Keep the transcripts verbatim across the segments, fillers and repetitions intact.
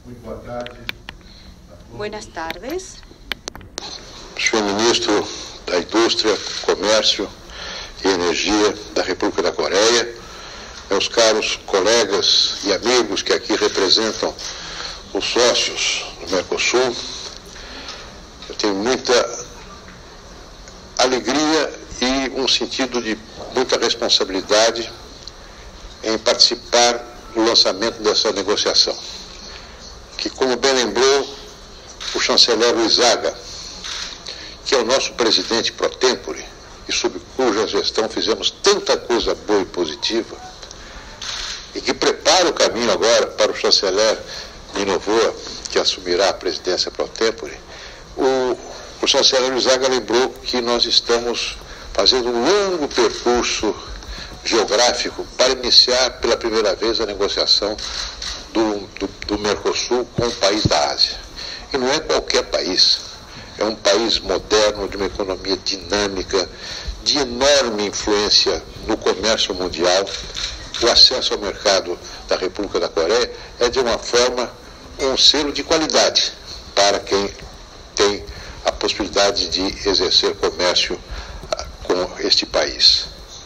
Muito boa tarde. Buenas tardes. Senhor Ministro da Indústria, Comércio e Energia da República da Coreia, meus caros colegas e amigos que aqui representam os sócios do Mercosul, eu tenho muita alegria e um sentido de muita responsabilidade em participar do lançamento dessa negociação, que, como bem lembrou o chanceler Luizaga, que é o nosso presidente pro tempore e sob cuja gestão fizemos tanta coisa boa e positiva, e que prepara o caminho agora para o chanceler Minovoa, que assumirá a presidência pro tempore, o, o chanceler Luizaga lembrou que nós estamos fazendo um longo percurso geográfico para iniciar pela primeira vez a negociação do, do, do Mercosul com o país da Ásia. E não é qualquer país, é um país moderno, de uma economia dinâmica, de enorme influência no comércio mundial. O acesso ao mercado da República da Coreia é, de uma forma, um selo de qualidade para quem tem a possibilidade de exercer comércio com este país.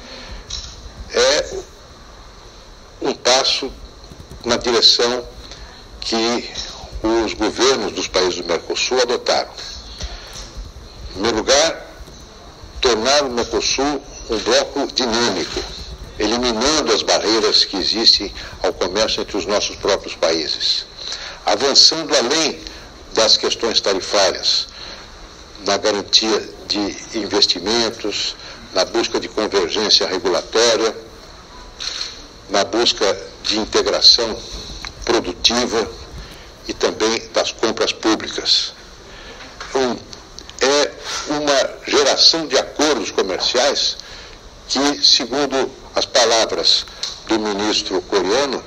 É um passo na direção que os governos dos países do Mercosul adotaram. Em primeiro lugar, tornar o Mercosul um bloco dinâmico, eliminando as barreiras que existem ao comércio entre os nossos próprios países, avançando além das questões tarifárias, na garantia de investimentos, na busca de convergência regulatória, na busca de integração produtiva e também das compras públicas. Um, é uma geração de acordos comerciais que, segundo as palavras do ministro coreano,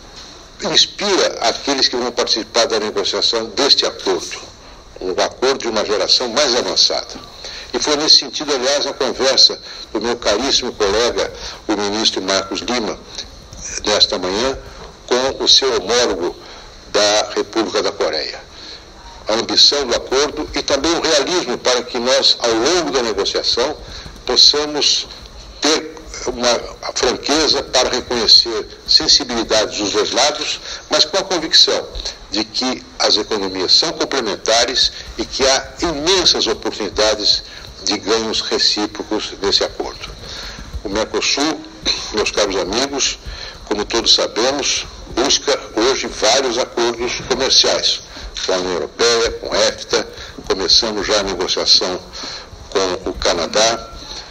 inspira aqueles que vão participar da negociação deste acordo, um acordo de uma geração mais avançada. E foi nesse sentido, aliás, a conversa do meu caríssimo colega, o ministro Marcos Lima, nesta manhã, com o seu homólogo da República da Coreia. A ambição do acordo e também o realismo para que nós, ao longo da negociação, possamos ter uma franqueza para reconhecer sensibilidades dos dois lados, mas com a convicção de que as economias são complementares e que há imensas oportunidades de ganhos recíprocos nesse acordo. O Mercosul, meus caros amigos, como todos sabemos, busca hoje vários acordos comerciais com a União Europeia, com a EFTA, começando já a negociação com o Canadá.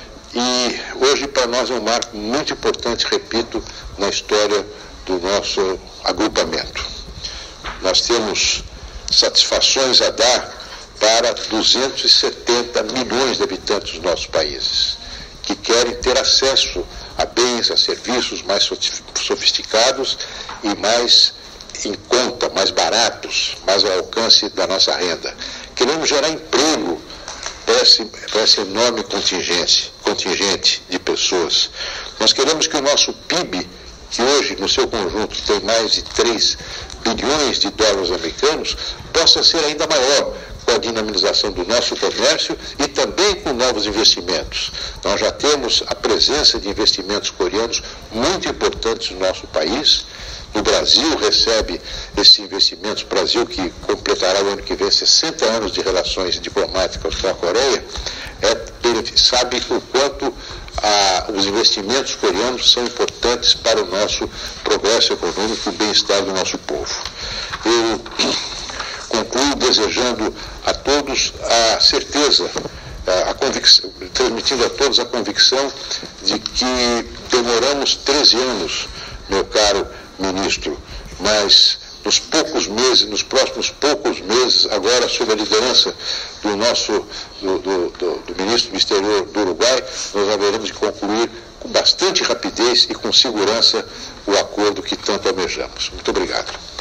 E hoje para nós é um marco muito importante, repito, na história do nosso agrupamento. Nós temos satisfações a dar para duzentos e setenta milhões de habitantes dos nossos países, que querem ter acesso a bens, a serviços mais sofisticados e mais em conta, mais baratos, mais ao alcance da nossa renda. Queremos gerar emprego para esse, para esse enorme contingente, contingente de pessoas. Nós queremos que o nosso P I B, que hoje no seu conjunto tem mais de três bilhões de dólares americanos, possa ser ainda maior com a dinamização do nosso comércio e também com novos investimentos. Nós já temos a presença de investimentos coreanos muito importantes no nosso país. No Brasil recebe esses investimentos, o Brasil que completará o ano que vem sessenta anos de relações diplomáticas com a Coreia, é, sabe o quanto a, os investimentos coreanos são importantes para o nosso progresso econômico e o bem-estar do nosso povo. Eu concluo desejando a todos a certeza, a, a convicção, transmitindo a todos a convicção de que demoramos treze anos, meu caro ministro, mas nos poucos meses, nos próximos poucos meses, agora sob a liderança do nosso, do, do, do, do ministro do exterior do Uruguai, nós haveremos de concluir com bastante rapidez e com segurança o acordo que tanto almejamos. Muito obrigado.